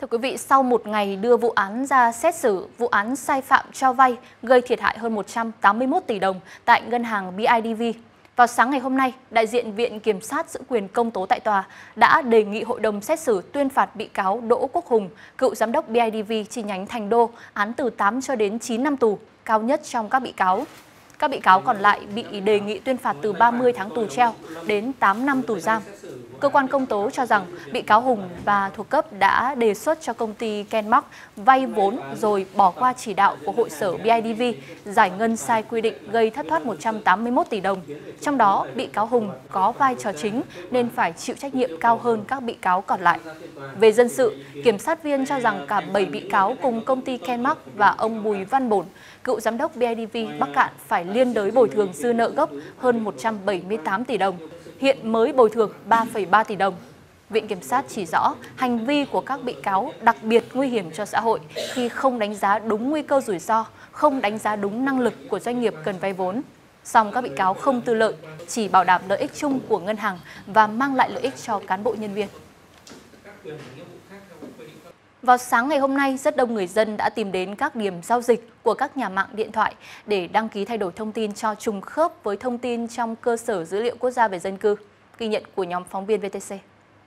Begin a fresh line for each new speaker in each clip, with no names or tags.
Thưa quý vị, sau một ngày đưa vụ án ra xét xử, vụ án sai phạm cho vay gây thiệt hại hơn 181 tỷ đồng tại ngân hàng BIDV, vào sáng ngày hôm nay, đại diện Viện Kiểm sát giữ quyền công tố tại tòa đã đề nghị hội đồng xét xử tuyên phạt bị cáo Đỗ Quốc Hùng, cựu giám đốc BIDV chi nhánh Thành Đô, án từ 8 cho đến 9 năm tù, cao nhất trong các bị cáo. Các bị cáo còn lại bị đề nghị tuyên phạt từ 30 tháng tù treo đến 8 năm tù giam. Cơ quan công tố cho rằng bị cáo Hùng và thuộc cấp đã đề xuất cho công ty Kenmark vay vốn rồi bỏ qua chỉ đạo của hội sở BIDV giải ngân sai quy định gây thất thoát 181 tỷ đồng. Trong đó, bị cáo Hùng có vai trò chính nên phải chịu trách nhiệm cao hơn các bị cáo còn lại. Về dân sự, kiểm sát viên cho rằng cả 7 bị cáo cùng công ty Kenmark và ông Bùi Văn Bổn, cựu giám đốc BIDV Bắc Cạn phải liên đới bồi thường dư nợ gốc hơn 178 tỷ đồng. Hiện mới bồi thường 3,3 tỷ đồng. Viện Kiểm sát chỉ rõ hành vi của các bị cáo đặc biệt nguy hiểm cho xã hội khi không đánh giá đúng nguy cơ rủi ro, không đánh giá đúng năng lực của doanh nghiệp cần vay vốn. Song các bị cáo không tư lợi, chỉ bảo đảm lợi ích chung của ngân hàng và mang lại lợi ích cho cán bộ nhân viên. Vào sáng ngày hôm nay, rất đông người dân đã tìm đến các điểm giao dịch của các nhà mạng điện thoại để đăng ký thay đổi thông tin cho trùng khớp với thông tin trong cơ sở dữ liệu quốc gia về dân cư. Ghi nhận của nhóm phóng viên VTC.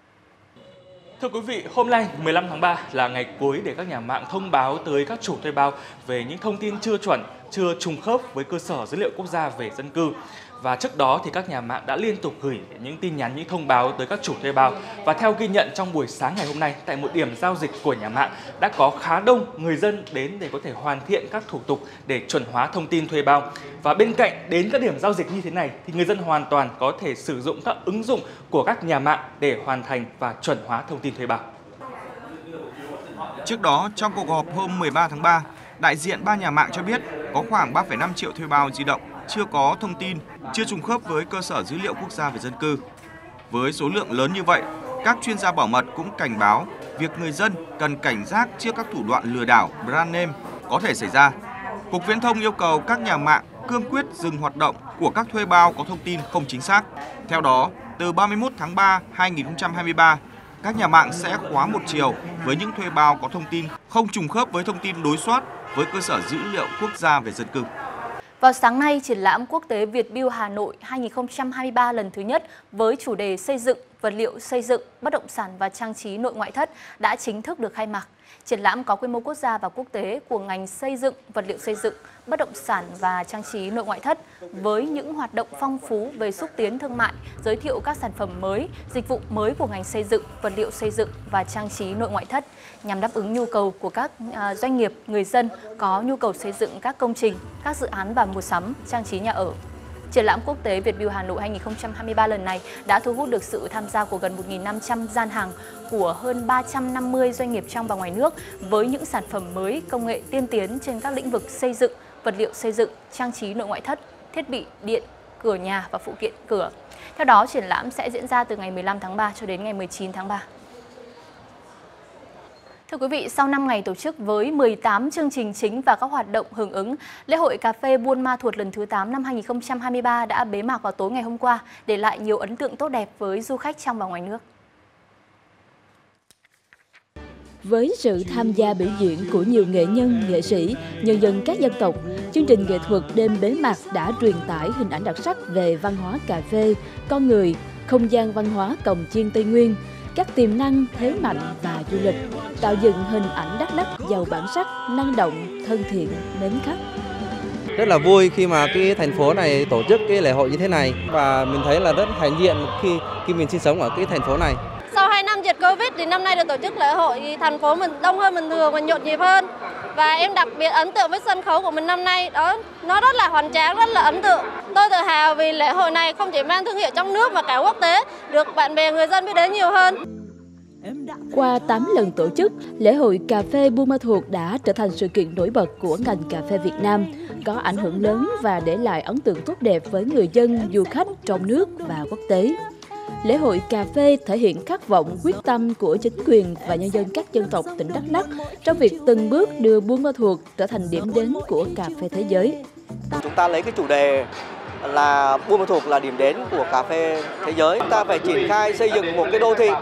Thưa quý vị, hôm nay 15 tháng 3 là ngày cuối để các nhà mạng thông báo tới các chủ thuê bao về những thông tin chưa chuẩn, chưa trùng khớp với cơ sở dữ liệu quốc gia về dân cư. Và trước đó thì các nhà mạng đã liên tục gửi những tin nhắn, những thông báo tới các chủ thuê bao. Và theo ghi nhận trong buổi sáng ngày hôm nay, tại một điểm giao dịch của nhà mạng đã có khá đông người dân đến để có thể hoàn thiện các thủ tục để chuẩn hóa thông tin thuê bao. Và bên cạnh đến các điểm giao dịch như thế này thì người dân hoàn toàn có thể sử dụng các ứng dụng của các nhà mạng để hoàn thành và chuẩn hóa thông tin thuê bao.
Trước đó, trong cuộc họp hôm 13 tháng 3, đại diện 3 nhà mạng cho biết có khoảng 3,5 triệu thuê bao di động chưa có thông tin, chưa trùng khớp với cơ sở dữ liệu quốc gia về dân cư. Với số lượng lớn như vậy, các chuyên gia bảo mật cũng cảnh báo việc người dân cần cảnh giác trước các thủ đoạn lừa đảo brand name có thể xảy ra. Cục Viễn thông yêu cầu các nhà mạng cương quyết dừng hoạt động của các thuê bao có thông tin không chính xác. Theo đó, từ 31 tháng 3 2023, các nhà mạng sẽ khóa một chiều với những thuê bao có thông tin không trùng khớp với thông tin đối soát với cơ sở dữ liệu quốc gia về dân cư.
Vào sáng nay, triển lãm quốc tế Vietbuild Hà Nội 2023 lần thứ nhất với chủ đề xây dựng, vật liệu xây dựng, bất động sản và trang trí nội ngoại thất đã chính thức được khai mạc. Triển lãm có quy mô quốc gia và quốc tế của ngành xây dựng, vật liệu xây dựng, bất động sản và trang trí nội ngoại thất với những hoạt động phong phú về xúc tiến thương mại, giới thiệu các sản phẩm mới, dịch vụ mới của ngành xây dựng, vật liệu xây dựng và trang trí nội ngoại thất nhằm đáp ứng nhu cầu của các doanh nghiệp, người dân có nhu cầu xây dựng các công trình, các dự án và mua sắm, trang trí nhà ở. Triển lãm quốc tế Vietbuild Hà Nội 2023 lần này đã thu hút được sự tham gia của gần 1.500 gian hàng của hơn 350 doanh nghiệp trong và ngoài nước với những sản phẩm mới, công nghệ tiên tiến trên các lĩnh vực xây dựng, vật liệu xây dựng, trang trí nội ngoại thất, thiết bị điện, cửa nhà và phụ kiện cửa. Theo đó, triển lãm sẽ diễn ra từ ngày 15 tháng 3 cho đến ngày 19 tháng 3. Thưa quý vị, sau 5 ngày tổ chức với 18 chương trình chính và các hoạt động hưởng ứng, lễ hội cà phê Buôn Ma Thuột lần thứ 8 năm 2023 đã bế mạc vào tối ngày hôm qua, để lại nhiều ấn tượng tốt đẹp với du khách trong và ngoài nước.
Với sự tham gia biểu diễn của nhiều nghệ nhân, nghệ sĩ, nhân dân các dân tộc, chương trình nghệ thuật đêm bế mạc đã truyền tải hình ảnh đặc sắc về văn hóa cà phê, con người, không gian văn hóa Cồng Chiêng Tây Nguyên, các tiềm năng, thế mạnh và du lịch, tạo dựng hình ảnh Đắk Lắk giàu bản sắc, năng động, thân thiện, mến khách.
Rất là vui khi mà cái thành phố này tổ chức cái lễ hội như thế này, và mình thấy là rất hãnh diện khi mình sinh sống ở cái thành phố này.
Sau 2 năm dịch Covid thì năm nay được tổ chức lễ hội thì thành phố mình đông hơn bình thường và nhộn nhịp hơn. Và em đặc biệt ấn tượng với sân khấu của mình năm nay, đó nó rất là hoành tráng, rất là ấn tượng. Tôi tự hào vì lễ hội này không chỉ mang thương hiệu trong nước mà cả quốc tế, được bạn bè người dân biết đến nhiều hơn.
Qua 8 lần tổ chức, lễ hội cà phê Buôn Ma Thuột đã trở thành sự kiện nổi bật của ngành cà phê Việt Nam, có ảnh hưởng lớn và để lại ấn tượng tốt đẹp với người dân, du khách trong nước và quốc tế. Lễ hội cà phê thể hiện khát vọng, quyết tâm của chính quyền và nhân dân các dân tộc tỉnh Đắk Lắk trong việc từng bước đưa Buôn Ma Thuột trở thành điểm đến của cà phê thế giới.
Chúng ta lấy cái chủ đề là Buôn Ma Thuột là điểm đến của cà phê thế giới. Chúng ta phải triển khai xây dựng một cái đô thị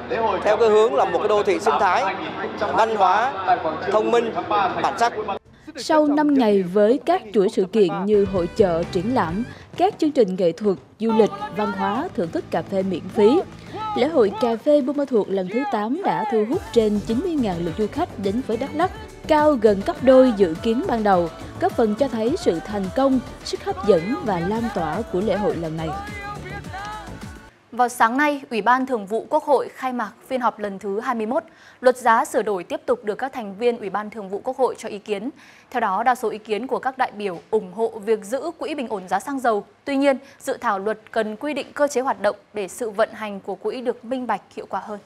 theo cái hướng là một cái đô thị sinh thái, văn hóa, thông minh, bản sắc.
Sau 5 ngày với các chuỗi sự kiện như hội chợ, triển lãm, các chương trình nghệ thuật, du lịch, văn hóa, thưởng thức cà phê miễn phí, lễ hội cà phê Buôn Ma Thuột lần thứ 8 đã thu hút trên 90.000 lượt du khách đến với Đắk Lắk, cao gần gấp đôi dự kiến ban đầu, góp phần cho thấy sự thành công, sức hấp dẫn và lan tỏa của lễ hội lần này.
Vào sáng nay, Ủy ban Thường vụ Quốc hội khai mạc phiên họp lần thứ 21. Luật giá sửa đổi tiếp tục được các thành viên Ủy ban Thường vụ Quốc hội cho ý kiến. Theo đó, đa số ý kiến của các đại biểu ủng hộ việc giữ quỹ bình ổn giá xăng dầu. Tuy nhiên, dự thảo luật cần quy định cơ chế hoạt động để sự vận hành của quỹ được minh bạch, hiệu quả hơn.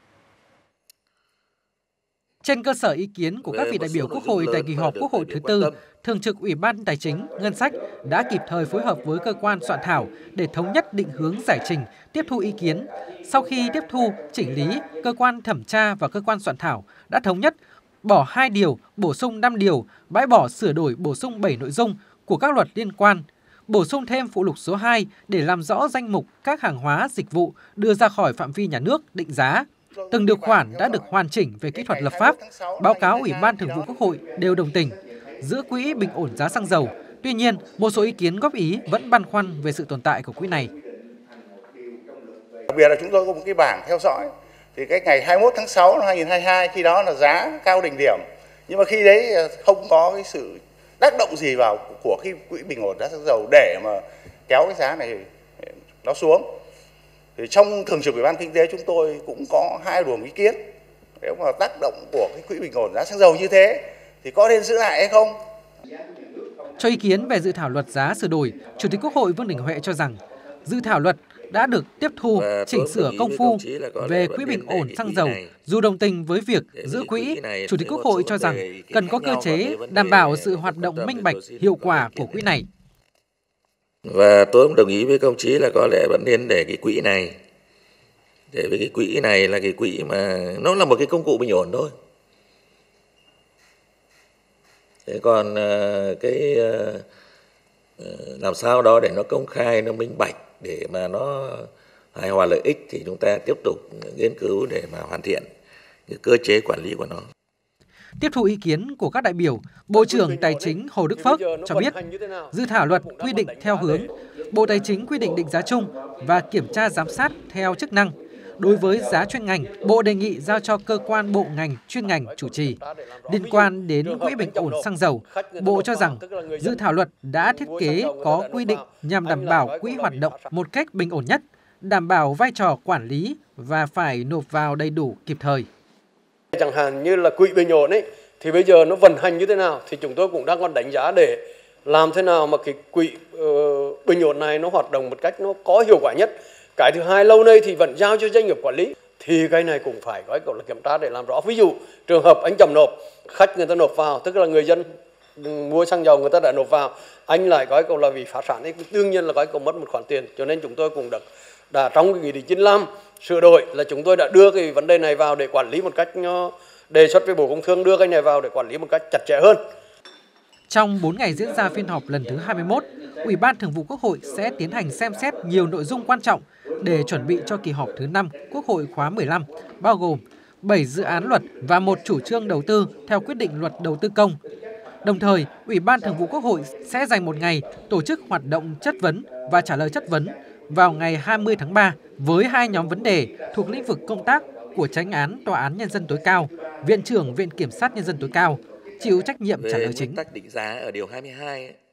Trên cơ sở ý kiến của các vị đại biểu Quốc hội tại kỳ họp Quốc hội thứ tư, Thường trực Ủy ban Tài chính, Ngân sách đã kịp thời phối hợp với cơ quan soạn thảo để thống nhất định hướng giải trình, tiếp thu ý kiến. Sau khi tiếp thu, chỉnh lý, cơ quan thẩm tra và cơ quan soạn thảo đã thống nhất bỏ 2 điều, bổ sung 5 điều, bãi bỏ sửa đổi bổ sung 7 nội dung của các luật liên quan, bổ sung thêm phụ lục số 2 để làm rõ danh mục các hàng hóa, dịch vụ đưa ra khỏi phạm vi nhà nước định giá. Từng điều khoản đã được hoàn chỉnh về kỹ thuật lập pháp, báo cáo Ủy ban Thường vụ Quốc hội đều đồng tình, giữ quỹ bình ổn giá xăng dầu. Tuy nhiên, một số ý kiến góp ý vẫn băn khoăn về sự tồn tại của quỹ này.
Đặc biệt là chúng tôi có một cái bảng theo dõi, thì cái ngày 21 tháng 6 năm 2022 khi đó là giá cao đỉnh điểm, nhưng mà khi đấy không có cái sự tác động gì vào của cái quỹ bình ổn giá xăng dầu để mà kéo cái giá này nó xuống. Thì trong Thường trực Ủy ban Kinh tế chúng tôi cũng có 2 luồng ý kiến. Nếu mà tác động của cái quỹ bình ổn giá xăng dầu như thế thì có nên giữ lại hay không?
Cho ý kiến về dự thảo luật giá sửa đổi, Chủ tịch Quốc hội Vương Đình Huệ cho rằng dự thảo luật đã được tiếp thu, chỉnh sửa công phu về quỹ bình ổn xăng dầu. Dù đồng tình với việc giữ quỹ, Chủ tịch Quốc hội cho rằng cần có cơ chế đảm bảo sự hoạt động minh bạch, hiệu quả của quỹ này.
Và tôi cũng đồng ý với công chí là có lẽ vẫn nên để cái quỹ này. Để với cái quỹ này là cái quỹ mà nó là một cái công cụ bình ổn thôi. Thế còn cái làm sao đó để nó công khai, nó minh bạch, để mà nó hài hòa lợi ích thì chúng ta tiếp tục nghiên cứu để mà hoàn thiện cái cơ chế quản lý của nó.
Tiếp thu ý kiến của các đại biểu, Bộ trưởng Tài chính Hồ Đức Phước cho biết, dự thảo luật quy định theo hướng Bộ Tài chính quy định định giá chung và kiểm tra giám sát theo chức năng. Đối với giá chuyên ngành, Bộ đề nghị giao cho cơ quan bộ ngành chuyên ngành chủ trì. Liên quan đến quỹ bình ổn xăng dầu, Bộ cho rằng dự thảo luật đã thiết kế có quy định nhằm đảm bảo quỹ hoạt động một cách bình ổn nhất, đảm bảo vai trò quản lý và phải nộp vào đầy đủ kịp thời.
Chẳng hạn như là quỹ bình ổn ấy, thì bây giờ nó vận hành như thế nào thì chúng tôi cũng đang còn đánh giá để làm thế nào mà cái quỹ bình ổn này nó hoạt động một cách nó có hiệu quả nhất. Cái thứ hai, lâu nay thì vẫn giao cho doanh nghiệp quản lý, thì cái này cũng phải có là kiểm tra để làm rõ. Ví dụ trường hợp anh chậm nộp, khách người ta nộp vào, tức là người dân mua xăng dầu người ta đã nộp vào, anh lại có câu là vì phá sản ấy, đương nhiên là có câu mất một khoản tiền. Cho nên chúng tôi cũng đã trong cái nghị định 95 sửa đổi là chúng tôi đã đưa cái vấn đề này vào để quản lý một cách đề xuất với Bộ Công Thương đưa cái này vào để quản lý một cách chặt chẽ hơn.
Trong 4 ngày diễn ra phiên họp lần thứ 21, Ủy ban Thường vụ Quốc hội sẽ tiến hành xem xét nhiều nội dung quan trọng để chuẩn bị cho kỳ họp thứ 5 Quốc hội khóa 15, bao gồm 7 dự án luật và 1 chủ trương đầu tư theo quyết định luật đầu tư công. Đồng thời, Ủy ban Thường vụ Quốc hội sẽ dành một ngày tổ chức hoạt động chất vấn và trả lời chất vấn vào ngày 20 tháng 3 với 2 nhóm vấn đề thuộc lĩnh vực công tác của Chánh án Tòa án Nhân dân tối cao, Viện trưởng Viện Kiểm sát Nhân dân tối cao, chịu trách nhiệm trả lời chính.
Về nguyên tắc định giá ở điều 22